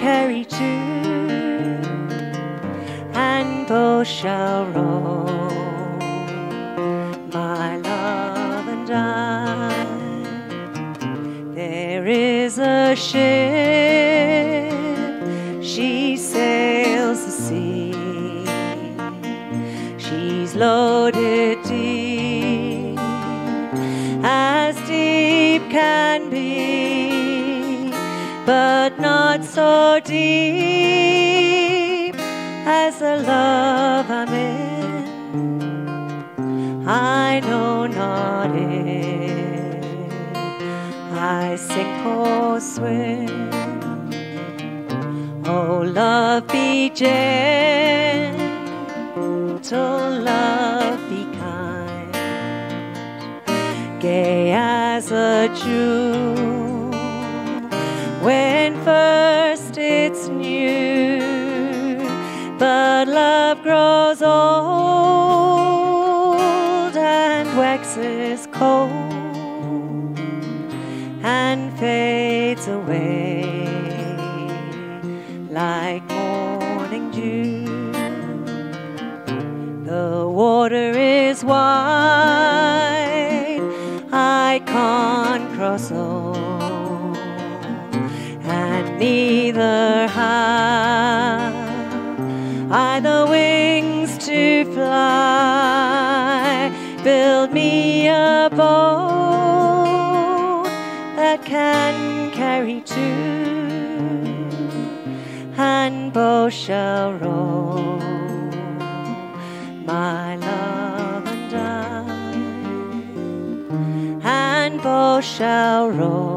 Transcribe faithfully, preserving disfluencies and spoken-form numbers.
carry two, and both shall row, my love and I. There is a ship, she sails the sea, she's loaded deep, as deep can be, but not so deep as the love I'm in. I know not if I sink or swim. Oh, love, be gentle, love, be kind, gay as a June when first it's new, but love grows old and waxes cold and fades away like morning dew. The water is wide, I can't cross over, and neither have I the wings to fly. Build me a boat that can carry two, and both shall row, my love and I, and both shall row.